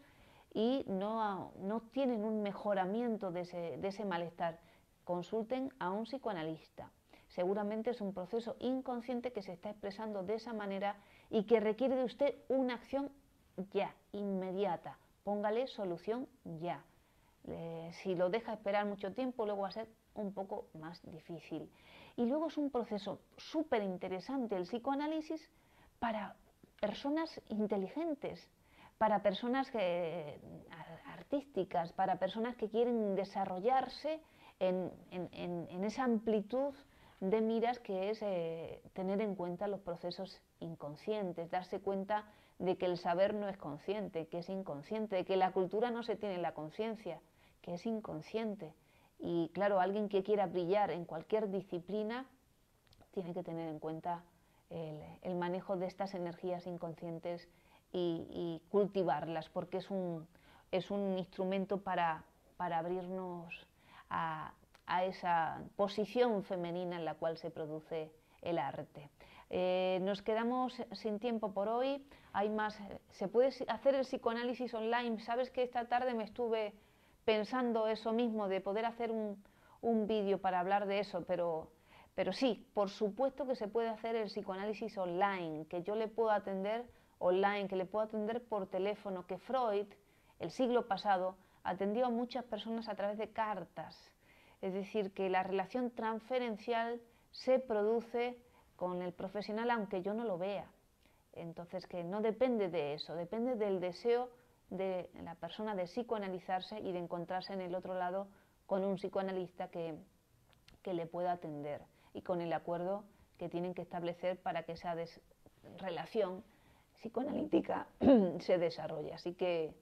y no, no tienen un mejoramiento de ese, de ese malestar. Consulten a un psicoanalista. Seguramente es un proceso inconsciente que se está expresando de esa manera y que requiere de usted una acción ya, inmediata. Póngale solución ya. Eh, si lo deja esperar mucho tiempo, luego va a ser un poco más difícil. Y luego es un proceso súper interesante el psicoanálisis para personas inteligentes, para personas que, artísticas, para personas que quieren desarrollarse en, en, en, en esa amplitud de miras que es eh, tener en cuenta los procesos inconscientes, darse cuenta de que el saber no es consciente, que es inconsciente, de que la cultura no se tiene en la conciencia, que es inconsciente. Y claro, alguien que quiera brillar en cualquier disciplina tiene que tener en cuenta el, el manejo de estas energías inconscientes y, y cultivarlas, porque es un, es un instrumento para, para abrirnos a, a esa posición femenina en la cual se produce el arte. Eh, nos quedamos sin tiempo por hoy. Hay más. Se puede hacer el psicoanálisis online. Sabes que esta tarde me estuve pensando eso mismo, de poder hacer un, un vídeo para hablar de eso, pero, pero sí, por supuesto que se puede hacer el psicoanálisis online, que yo le puedo atender online, que le puedo atender por teléfono, que Freud, el siglo pasado, atendió a muchas personas a través de cartas. Es decir, que la relación transferencial se produce con el profesional aunque yo no lo vea. Entonces, que no depende de eso, depende del deseo de la persona de psicoanalizarse y de encontrarse en el otro lado con un psicoanalista que, que le pueda atender y con el acuerdo que tienen que establecer para que esa relación psicoanalítica se desarrolle. Así que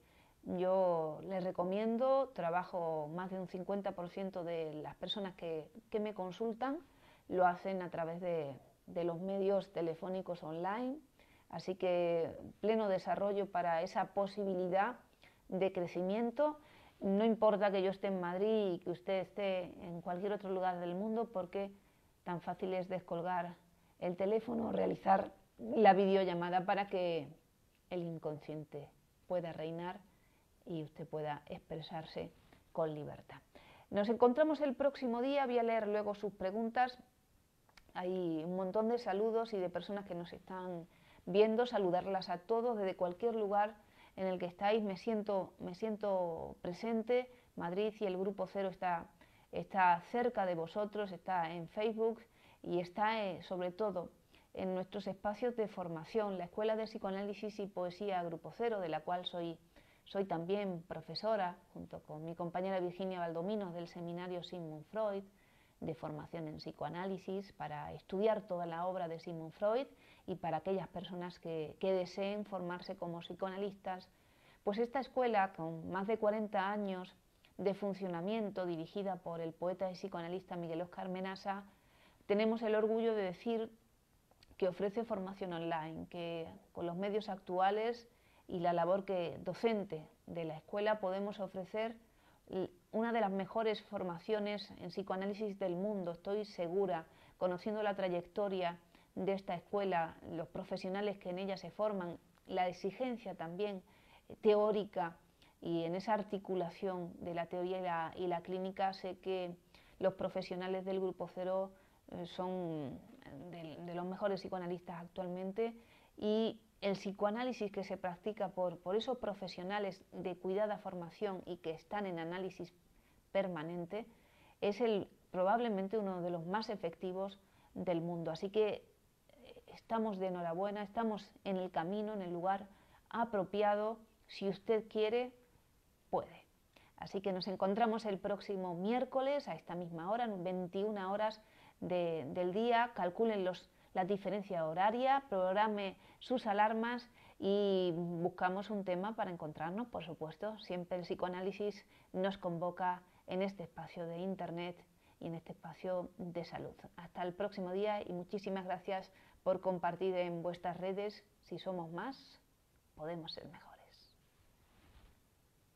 yo les recomiendo, trabajo más de un cincuenta por ciento de las personas que, que me consultan, lo hacen a través de, de los medios telefónicos online, así que pleno desarrollo para esa posibilidad de crecimiento. No importa que yo esté en Madrid y que usted esté en cualquier otro lugar del mundo, porque tan fácil es descolgar el teléfono o realizar la videollamada para que el inconsciente pueda reinar y usted pueda expresarse con libertad. Nos encontramos el próximo día, voy a leer luego sus preguntas. Hay un montón de saludos y de personas que nos están viendo, saludarlas a todos desde cualquier lugar en el que estáis. Me siento, me siento presente. Madrid y el Grupo Cero está, está cerca de vosotros, está en Facebook y está eh, sobre todo en nuestros espacios de formación, la Escuela de Psicoanálisis y Poesía Grupo Cero, de la cual soy Soy también profesora, junto con mi compañera Virginia Baldomino, del seminario Sigmund Freud, de formación en psicoanálisis, para estudiar toda la obra de Sigmund Freud y para aquellas personas que, que deseen formarse como psicoanalistas. Pues esta escuela, con más de cuarenta años de funcionamiento, dirigida por el poeta y psicoanalista Miguel Óscar Menasa, tenemos el orgullo de decir que ofrece formación online, que con los medios actuales y la labor que docente de la escuela podemos ofrecer una de las mejores formaciones en psicoanálisis del mundo. Estoy segura, conociendo la trayectoria de esta escuela, los profesionales que en ella se forman, la exigencia también teórica y en esa articulación de la teoría y la, y la clínica, sé que los profesionales del Grupo Cero son de, de los mejores psicoanalistas actualmente. y el psicoanálisis que se practica por, por esos profesionales de cuidada formación y que están en análisis permanente es el, probablemente uno de los más efectivos del mundo. Así que estamos de enhorabuena, estamos en el camino, en el lugar apropiado. Si usted quiere, puede. Así que nos encontramos el próximo miércoles a esta misma hora, en veintiuna horas de, del día. Calculen los, la diferencia horaria, programe sus alarmas y buscamos un tema para encontrarnos, por supuesto. Siempre el psicoanálisis nos convoca en este espacio de Internet y en este espacio de salud. Hasta el próximo día y muchísimas gracias por compartir en vuestras redes. Si somos más, podemos ser mejor.